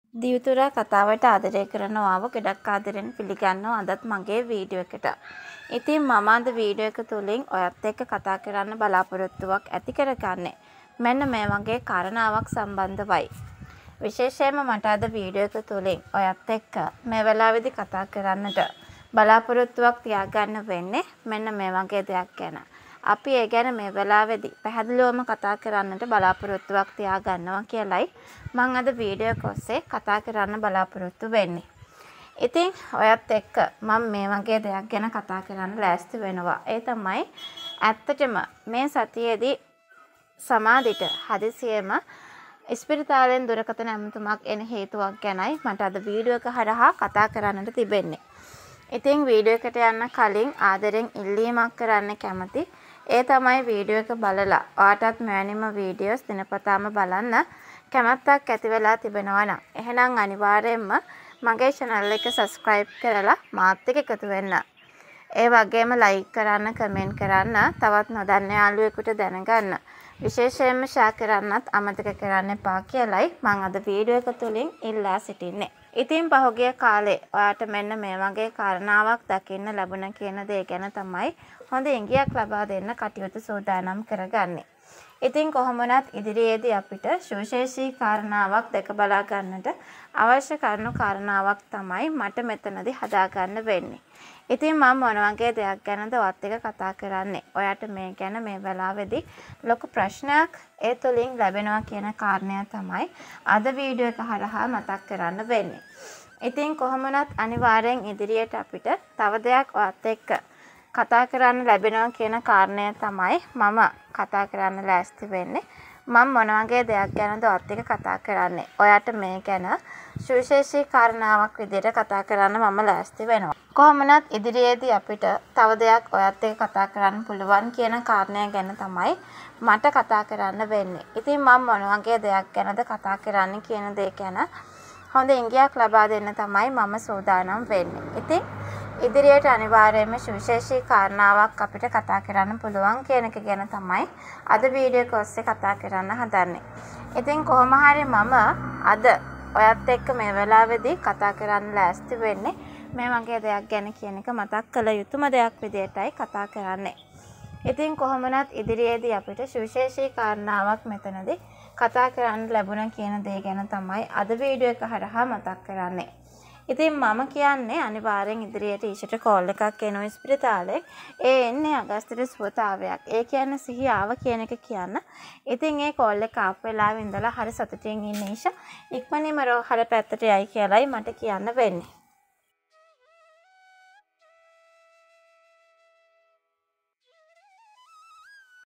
දියුතුරා කතාවට ආදරය කරනවාව ගොඩක් ආදරෙන් පිළිගන්නවා අදත් මගේ වීඩියෝ එකට. ඉතින් මම අද වීඩියෝ එක තුලින් ඔයත් එක්ක කතා කරන්න බලාපොරොත්තුවක් ඇති කරගන්නේ මෙන්න මේ වගේ කාරණාවක් සම්බන්ධවයි. විශේෂයෙන්ම මට අද වීඩියෝ එක තුලින් ඔයත් එක්ක මේ වෙලාවේදී කතා කරන්නට බලාපොරොත්තුවක් තියාගන්න වෙන්නේ මෙන්න මේ වගේ දෙයක් ගැන. අපි ඒ ගැන මේ වෙලාවේදී පැහැදිලිවම කතා කරන්නට බලාපොරොත්තුවක් තියාගන්නවා කියලයි මම අද වීඩියෝ එක ඔස්සේ කතා කරන්න බලාපොරොත්තු වෙන්නේ. ඉතින් ඔයත් එක්ක මම මේ වගේ දෙයක් ගැන කතා කරන්න ලෑස්ති වෙනවා. ඒ තමයි ඇත්තටම මේ සතියේදී සමාධිට හදිසියෙම ඉස්පිරිතාලෙන් දුරකථන ඇමතුමක් එන හේතුවක් ගැනයි මට අද වීඩියෝ එක හරහා කතා කරන්නට තිබෙන්නේ. ඉතින් වීඩියෝ එකට යන්න කලින් ආදරෙන් ඉල්ලීමක් කරන්න කැමති. ඒ තමයි වීඩියෝ එක බලලා ඔයාටත් මෙවැනිම වීඩියෝස් දිනපතාම බලන්න කැමැත්තක් ඇති වෙලා තිබෙනවා නම් එහෙනම් අනිවාර්යයෙන්ම මගේ channel එක subscribe කරලා මාත් එක්ක එකතු වෙන්න. ඒ වගේම like කරන්න, comment කරන්න, තවත් නොදන්න යාළුවෙකුට දැනගන්න. විශේෂයෙන්ම share කරන්නත් අමතක කරන්න එපා කියලයි මම අද වීඩියෝ එක තුලින් ඉල්ලා සිටින්නේ. ඉතින් පහුගිය කාලේ ඔයාට මෙන්න මේ වගේ කාරණාවක් දකින්න ලැබුණ කියන දේ ගැන තමයි හොඳ ඉඟියක් ලබා දෙන්න කටයුතු සූදානම් කරගන්නේ. ඉතින් කොහොම වුණත් ඉදිරියේදී අපිට සුවිශේෂී කාරණාවක් දැක බලා ගන්නට අවශ්‍ය කරන කාරණාවක් තමයි මට මෙතනදී හදාගන්න වෙන්නේ. ඉතින් මම මොන වගේ දෙයක් ගැනද ඔයත් එක්ක කතා කරන්නේ? ඔයාට මේ ගැන මේ වෙලාවේදී ලොකු ප්‍රශ්නයක් ඒ තුලින් ලැබෙනවා කියන කාරණය තමයි අද වීඩියෝ එක හරහා මතක් කරන්න වෙන්නේ. ඉතින් කොහොම වුණත් අනිවාර්යෙන් ඉදිරියට අපිට තව දෙයක් ඔයත් එක්ක කතා කරන්න ලැබෙනවා කියන කාරණය තමයි මම කතා කරන්න ලෑස්ති වෙන්නේ. මම මොන වගේ දෙයක් ගැනද ඔයත් එක්ක කතා කරන්නේ? ඔයාට මේ ගැන සුවිශේෂී කාරණාවක් විදිහට කතා කරන්න මම ලෑස්ති වෙනවා. කොහොම වුණත් ඉදිරියේදී අපිට තව දෙයක් ඔයත් එක්ක කතා කරන්න පුළුවන් කියන කාරණය ගැන තමයි මට කතා කරන්න වෙන්නේ. ඉතින් මම මොන වගේ දෙයක් ගැනද කතා කරන්න කියන දේ ගැන හොඳ ඉඟියක් ලබා දෙන්න තමයි මම සූදානම් වෙන්නේ. ඉතින් ඉදිරියට අනිවාර්යයෙන්ම සුවිශේෂී කාරණාවක් අපිට කතා කරන්න පුළුවන් කියන එක ගැන තමයි අද වීඩියෝ එක ඔස්සේ කතා කරන්න හදන්නේ. ඉතින් කොහොම හරි මම අද ඔයත් එක්ක මේ වෙලාවේදී කතා කරන්න ලෑස්ති වෙන්නේ මේ වගේ දෙයක් ගැන කියන එක මතක් කළ යුතුම දෙයක් විදිහටයි කතා කරන්නේ. ඉතින් කොහොම වුණත් ඉදිරියේදී අපිට සුවිශේෂී කාරණාවක් මෙතනදී කතා කරන්න ලැබුණා කියන දේ ගැන තමයි අද වීඩියෝ එක හරහා මතක් කරන්නේ. ඉතින් මම කියන්නේ අනිවාර්යෙන් ඉදිරියට ඊෂට කෝල් එකක් එනවා ඉස්පිරිතාලේ. ඒ එන්නේ අගස්තිරේ සුවතාවයක්. ඒ කියන්නේ සිහි ආව කියන එක කියන්න. ඉතින් ඒ කෝල් එක ආපු වෙලාවෙ ඉඳලා හරි සතුටින් ඉන්නේ ඊෂා. ඉක්මනින්ම රෝහල පැත්තට යයි කියලායි මට කියන්න වෙන්නේ.